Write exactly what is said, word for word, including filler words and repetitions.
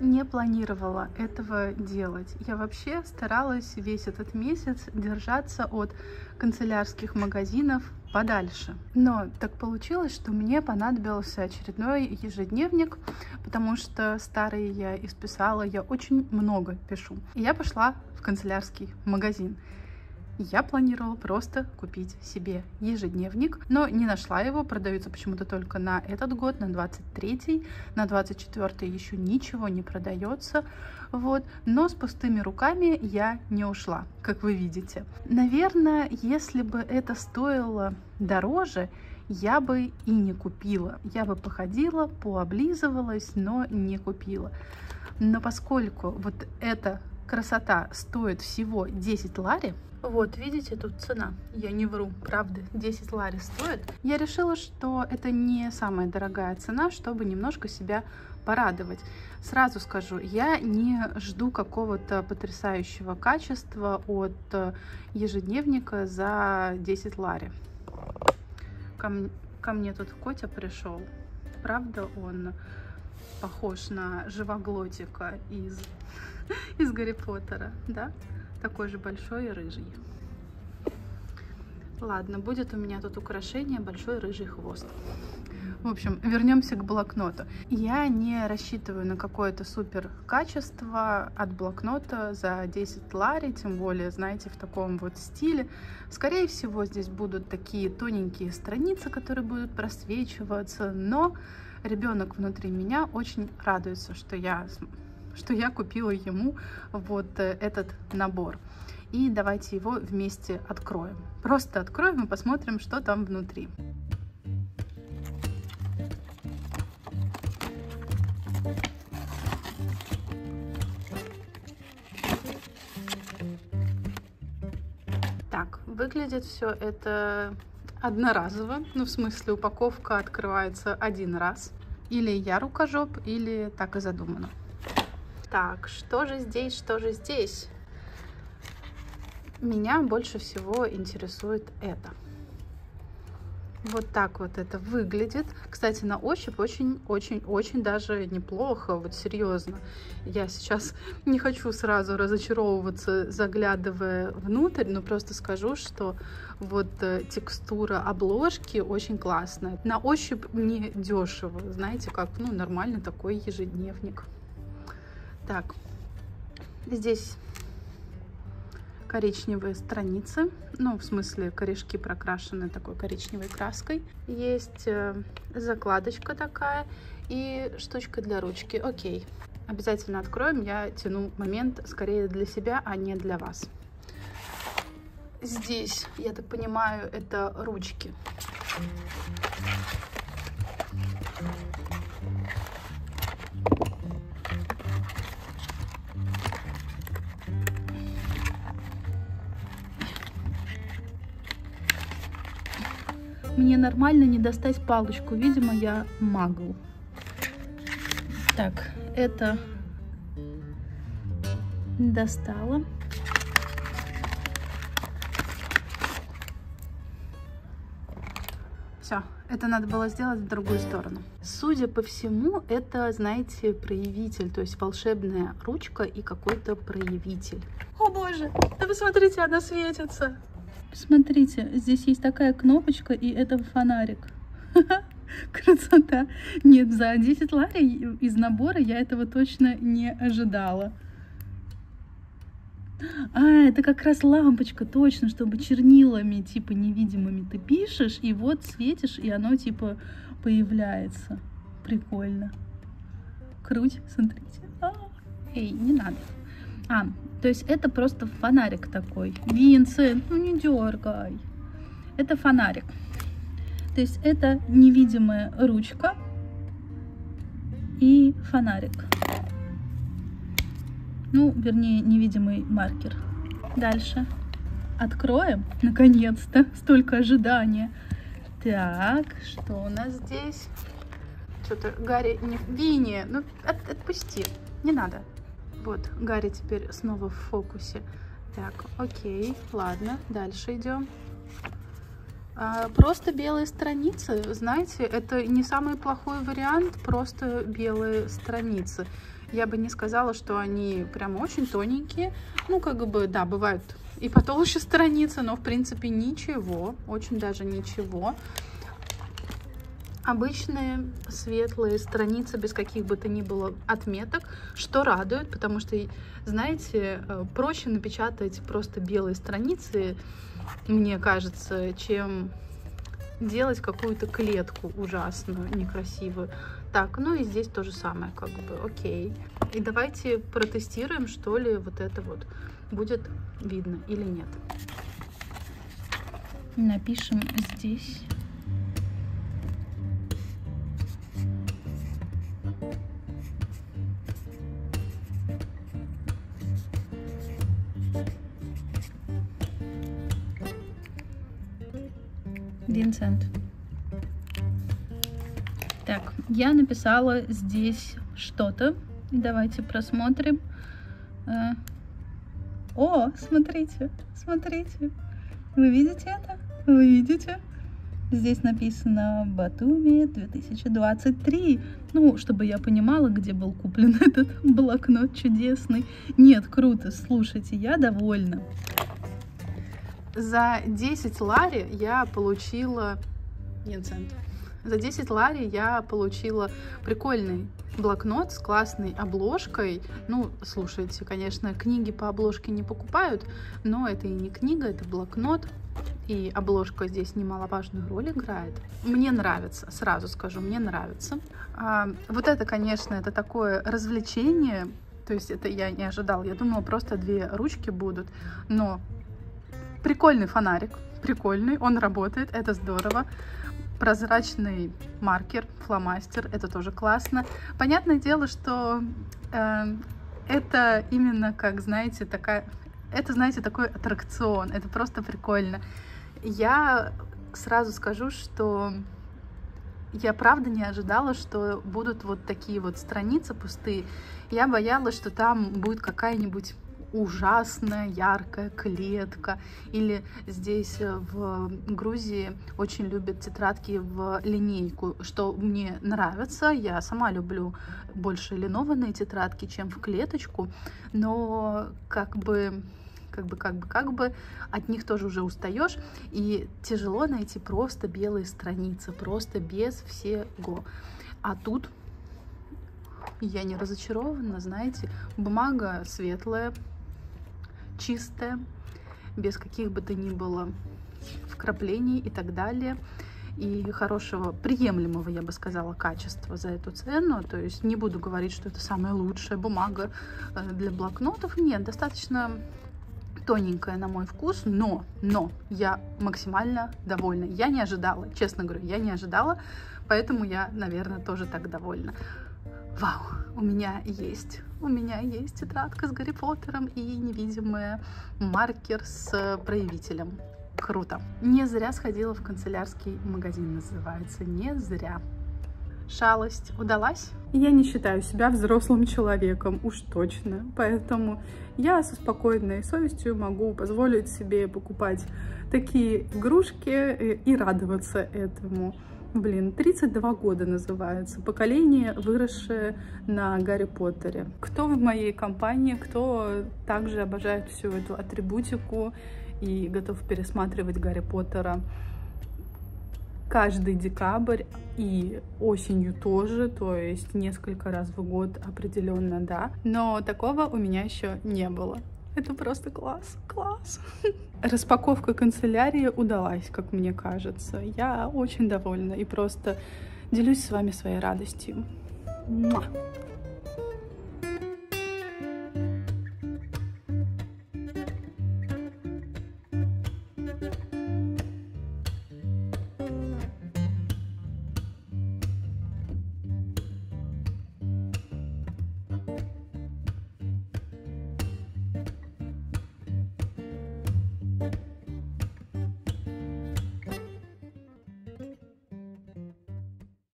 не планировала этого делать. Я вообще старалась весь этот месяц держаться от канцелярских магазинов подальше. Но так получилось, что мне понадобился очередной ежедневник, потому что старый я исписала, я очень много пишу. И я пошла в канцелярский магазин. Я планировала просто купить себе ежедневник, но не нашла его. Продаются почему-то только на этот год, на двадцать третий, на двадцать четвёртый еще ничего не продается. Вот. Но с пустыми руками я не ушла, как вы видите. Наверное, если бы это стоило дороже, я бы и не купила. Я бы походила, пооблизывалась, но не купила. Но поскольку вот эта красота стоит всего десять лари, вот, видите, тут цена, я не вру, правда, десять лари стоит. Я решила, что это не самая дорогая цена, чтобы немножко себя порадовать. Сразу скажу, я не жду какого-то потрясающего качества от ежедневника за десять лари. Ко, ко мне тут Котя пришел. Правда, он похож на живоглотика из, из Гарри Поттера, да? Такой же большой и рыжий. Ладно, будет у меня тут украшение, большой рыжий хвост. В общем, вернемся к блокноту. Я не рассчитываю на какое-то супер качество от блокнота за десять лари, тем более, знаете, в таком вот стиле. Скорее всего, здесь будут такие тоненькие страницы, которые будут просвечиваться, но ребенок внутри меня очень радуется, что я... что я купила ему вот этот набор. И давайте его вместе откроем. Просто откроем и посмотрим, что там внутри. Так, выглядит все это одноразово. Ну, в смысле, упаковка открывается один раз. Или я рукожоп, или так и задумано. Так, что же здесь, что же здесь? Меня больше всего интересует это. Вот так вот это выглядит. Кстати, на ощупь очень-очень-очень даже неплохо, вот серьезно. Я сейчас не хочу сразу разочаровываться, заглядывая внутрь, но просто скажу, что вот текстура обложки очень классная. На ощупь не дешево, знаете, как, ну, нормальный такой ежедневник. Так, здесь коричневые страницы, ну, в смысле, корешки прокрашены такой коричневой краской. Есть закладочка такая и штучка для ручки. Окей, обязательно откроем, я тяну момент скорее для себя, а не для вас. Здесь, я так понимаю, это ручки. Мне нормально не достать палочку, видимо, я магл. Так, это достала. Все, это надо было сделать в другую сторону. Судя по всему, это, знаете, проявитель, то есть волшебная ручка и какой-то проявитель. О боже, да вы смотрите, она светится. Смотрите, здесь есть такая кнопочка, и это фонарик. Красота. Нет, за десять лари из набора я этого точно не ожидала. А, это как раз лампочка, точно, чтобы чернилами, типа, невидимыми ты пишешь, и вот светишь, и оно, типа, появляется. Прикольно. Круть, смотрите. А, эй, не надо. А, то есть это просто фонарик такой. Винсент, ну не дергай. Это фонарик. То есть это невидимая ручка и фонарик. Ну, вернее, невидимый маркер. Дальше. Откроем. Наконец-то. Столько ожидания. Так, что у нас здесь? Что-то Гарри не... Винни, ну от, отпусти. Не надо. Вот, Гарри теперь снова в фокусе. Так, окей, ладно, дальше идем. А, просто белые страницы, знаете, это не самый плохой вариант, просто белые страницы. Я бы не сказала, что они прямо очень тоненькие. Ну, как бы, да, бывают и потолще страницы, но, в принципе, ничего. Очень даже ничего. Обычные светлые страницы без каких бы то ни было отметок, что радует, потому что, знаете, проще напечатать просто белые страницы, мне кажется, чем делать какую-то клетку ужасную, некрасивую. Так, ну и здесь то же самое, как бы, окей. И давайте протестируем, что ли, вот это вот будет видно или нет. Напишем здесь. Винсент. Так, я написала здесь что-то. Давайте просмотрим. О, смотрите, смотрите. Вы видите это? Вы видите? Здесь написано Батуми две тысячи двадцать три. Ну, чтобы я понимала, где был куплен этот блокнот чудесный. Нет, круто, слушайте, я довольна. За десять лари я получила... Нет, цент. За десять лари я получила прикольный блокнот с классной обложкой. Ну, слушайте, конечно, книги по обложке не покупают, но это и не книга, это блокнот. И обложка здесь немаловажную роль играет. Мне нравится, сразу скажу, мне нравится. А, вот это, конечно, это такое развлечение. То есть это я не ожидала. Я думала, просто две ручки будут. Но прикольный фонарик, прикольный, он работает, это здорово. Прозрачный маркер, фломастер, это тоже классно. Понятное дело, что э, это именно, как, знаете, такая... Это, знаете, такой аттракцион, это просто прикольно. Я сразу скажу, что я правда не ожидала, что будут вот такие вот страницы пустые. Я боялась, что там будет какая-нибудь ужасная яркая клетка. Или здесь в Грузии очень любят тетрадки в линейку, что мне нравится. Я сама люблю больше линованные тетрадки, чем в клеточку, но как бы... Как бы, как бы, как бы, от них тоже уже устаешь, и тяжело найти просто белые страницы, просто без всего. А тут я не разочарована, знаете, бумага светлая, чистая, без каких бы то ни было вкраплений и так далее. И хорошего, приемлемого, я бы сказала, качества за эту цену. То есть не буду говорить, что это самая лучшая бумага для блокнотов. Нет, достаточно... тоненькая на мой вкус, но, но я максимально довольна. Я не ожидала, честно говорю, я не ожидала, поэтому я, наверное, тоже так довольна. Вау, у меня есть, у меня есть тетрадка с Гарри Поттером и невидимый маркер с проявителем. Круто. Не зря сходила в канцелярский магазин, называется, не зря. Шалость удалась? Я не считаю себя взрослым человеком, уж точно. Поэтому я со спокойной совестью могу позволить себе покупать такие игрушки и радоваться этому. Блин, тридцать два года называется. Поколение, выросшее на Гарри Поттере. Кто в моей компании, кто также обожает всю эту атрибутику и готов пересматривать Гарри Поттера каждый декабрь и осенью тоже, то есть несколько раз в год определенно, да. Но такого у меня еще не было. Это просто класс, класс. Распаковка канцелярии удалась, как мне кажется. Я очень довольна и просто делюсь с вами своей радостью. Муа!